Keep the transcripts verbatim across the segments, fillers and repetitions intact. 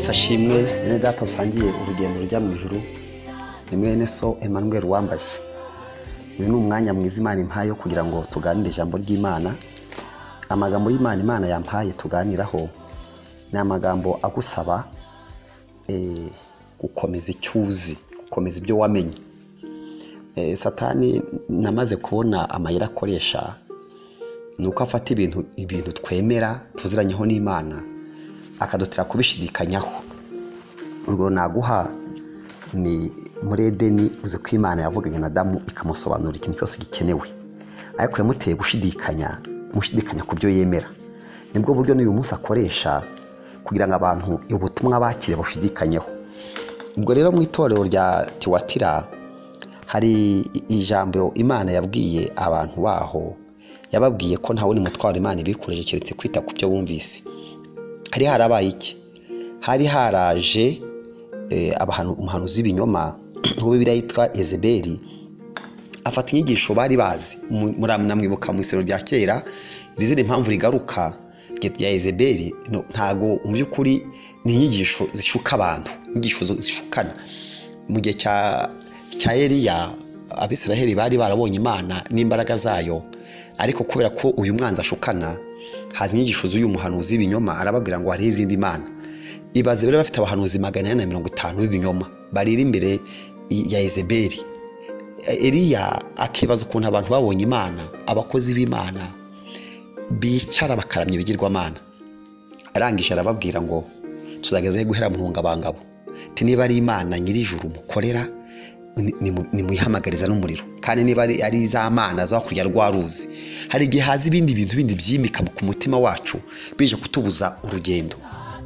Yesu ashimwe. Bene data usangiye urugendo rujya mu ijuru, ni mwene so Emmanuel wambaje. Uyu ni umwanya mwiza Imana impaye kugira ngo tuganire ijambo ry'Imana. Amagambo y'Imana Imana yampaye tuganiraho ni amagambo agusaba eh gukomeza icyuzi, gukomeza ibyo wamenye. Eh Satani namaze kubona amayira akoresha nuko afata ibintu ibintu twemera tuziranyeho n'Imana akadutira kubishidikanyaho. Urwo naguha ni muri Edeni, uze ko Imana yavuganye na Adamu ikamusobanurira ikintu cyose gikenewe, ariko yamuteye gushidikanya mushidikanya ku byo yemera. Nibwo buryo n'uyu munsi akoresha kugira ngo abantu ubutumwa bakire bushidikanyeho. Ubwo rero mu itorero rya Tuwatira hari ijambo Imana yabwiye abantu baho, yababwiye ko ntawe ni mutwaro Imana ibikoreje keretse kwita ku byo bumvise. Hari harabaye iki? Hari haraje eh, abantu umuhanuzi w'ibinyoma ngo Bibiliya yitwa Yezebeli, afata inyigisho bari bazi. Muramwibuka mu isero rya kera, rizine impamvu rigaruka ya Yezebeli no ntago mu byukuri ni inyigisho zishuka abantu, inyigisho zishukana. Mu gihe cya cya Eliya Abisiraheli bari barabonye Imana n'imbaraga zayo, ariko kubera ko uyu mwanzi ashukana, hazi inyigisho z'uyu muhanuzi w'ibinyoma arababwira ngo hari izindi Imana. Ibaze bere bafite abahanuzi magana ane na mirongo itanu b'ibinyoma barira imbere ya Yezebeli. Eliya akibaza ukuntu abantu babonye Imana, abakozi b'Imana bicara bakaramye bigirwamana. Arangije arababwira ngo tuzageze guhera mu ntungabangabo, ti niba ari Imana nyirijuru mukorera ni muyihamagariza n'umuriro, kandi niba ari za Mana zo kurya rwaruzi. Hari igihe hazi ibindi bintu bindi byimika ku mutima wacu bije kutubuza urugendo.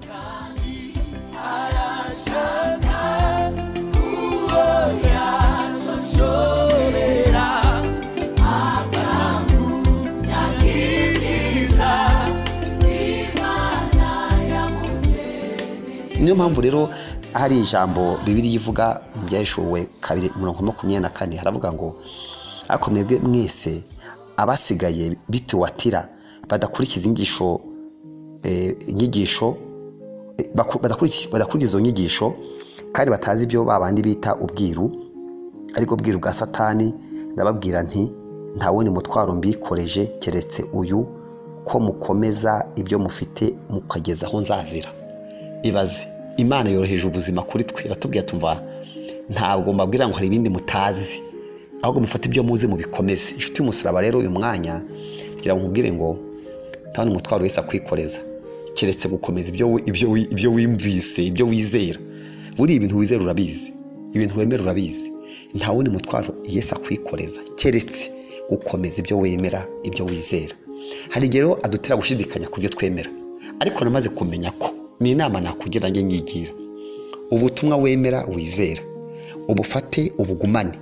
Niyo mpamvu rero hari ijambo Bibiliya ivuga mu by'Ibyahishuwe kabiri mirongo makumyabiri na kane, haravuga ngo ariko mwebwe mwese abasigaye bituwatira badakurikiza inyigisho eh inyigisho badakurikiza izo nyigisho kandi batazi ibyo bandi bīta ubwiru, ariko ubwiru bwa Satani. Ndababwira nti ntawe ni mutwaro mbīkoreje keretse uyu, ko mukomeza ibyo mufite mukageza aho nzazira. Ibaze Imana yoroheje ubuzima kuri twe, iratubwira tumva ntabwo mbabwira ngo hari ibindi mutazi, ahubwo mufate ibyo muze mubikomeze. Inshuti y'umusaraba rero uyu mwanya kugira ngo nkubwire ngo ntawe ni mutwaro wese akwikoreza keretse gukomeza ibyo ibyo ibyo wimvise, ibyo wizera. Buri ibintu wizera urabizi, ibintu wemera urabizi. Ntawe ni mutwaro Yesu akwikoreza keretse gukomeza ibyo wemera, ibyo wizera. Hari gero adutera gushidikanya ku byo twemera, ariko namaze kumenya ko ni inama nakugira nge nyigira. Ubutumwa wemera wizera ubufate, ubugumane,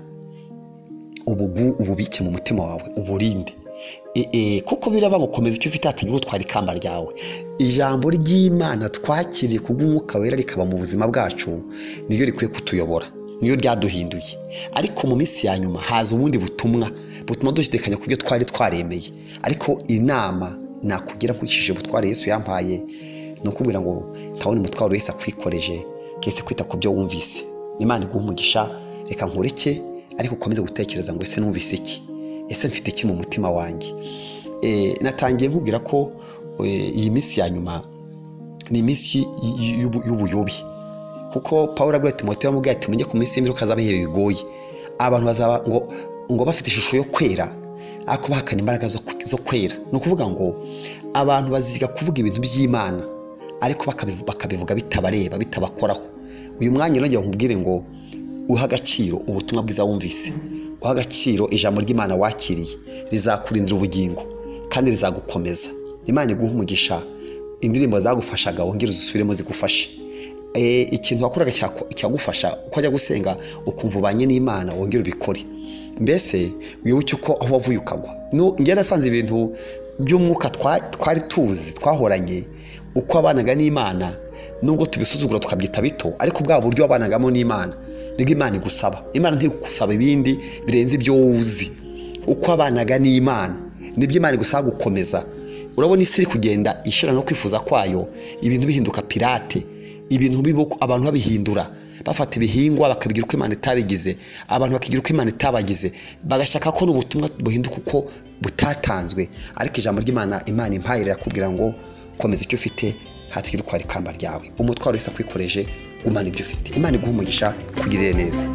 ubugu ububike mu mutima wawe, uburinde eh eh kuko biraba gukomeza icyo ufite atagira utwara ikamba ryawe. Ijambo ry'Imana twakiriye kubw'Umwuka Wera rikaba mu buzima bwacu niyo rikwiye kutuyobora, niyo ryaduhinduye. Ariko mu minsi ya nyuma haza ubundi butumwa butuma dushidikanya ku byo twari twaremeye. Ariko inama nakugira kurikije butware Yesu yampaye no kubwira ngo ntawe ni mutwaro wese akwikoreje kese kwita ku byo wumvise. Imana iguha umugisha, reka nkureke ariko ukomeze gutekereza ngo ese numvise iki, ese mfite iki mu mutima wanjye. Eh natangiye nkubwira ko iyi minsi ya nyuma ni minsi y'ubuyobi, kuko Paulo abwira Timoteyo amubwira ati munye ku minsi y'imperuka zabaye bigoye. Abantu bazaba ngo ngo bafite ishusho yo kwera ariko bahakana imbaraga zo zo kwera. No kuvuga ngo abantu baziga kuvuga ibintu by'Imana ariko bakabivuga bitabareba, bitabakoraho. Uyu mwanya nongeye nkubwire ngo uha agaciro ubutumwa bwiza wumvise, uha agaciro ijambo ry'Imana wakiriye, rizakurindira ubugingo kandi rizagukomeza. Imana iguha umugisha, indirimbo zagufashaga wongere uzisubiremo zigufashe. Eh ikintu wakoraga cyagufasha uko ajya gusenga ukumva ubanye n'Imana wongere ubikore. Mbese wibuke uko aho wavuye ukagwa. No ngiye nasanze ibintu by'umwuka twari tuzi twahoranye uko abanaga n'Imana, nubwo tubisuzugura tukabyita bito, ariko bwa buryo abanagamo n'Imana nige Imana igusaba. Imana ntigusaba ibindi birenze ibyo uzi. Uko abanaga n'Imana nibyo Imana igusaba gukomeza. Urabona isi iri kugenda ishira no kwifuza kwayo, ibintu bihinduka pirate. ibintu bibo abantu babihindura bafata ibihingwa bakabigira uko Imana itabigize abantu bakigira uko Imana itabagize bagashaka ko n'ubutumwa buhinduka uko butatanzwe ariko ijambo ry'Imana Imana impayira yakubwira ngo komeza icyo ufite hatigira uko ari kamba ryawe umutwaro wese kwikoreje umana ibyo ufite Imana iguha umugisha kugirire neza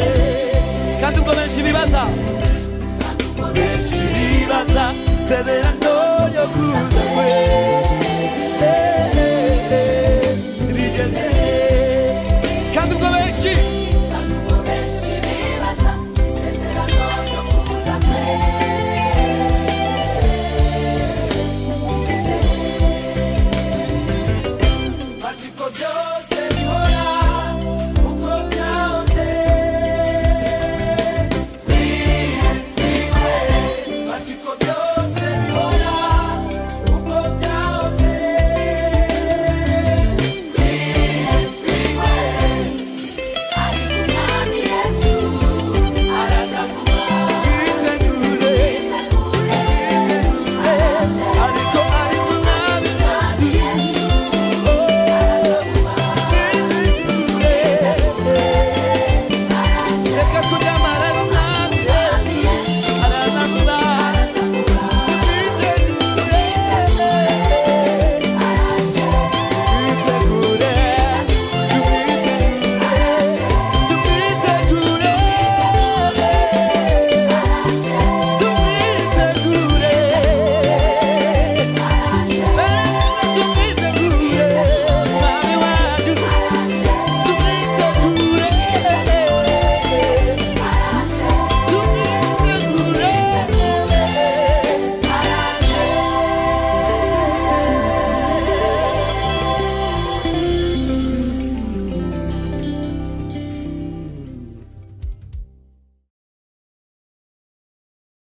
Sedera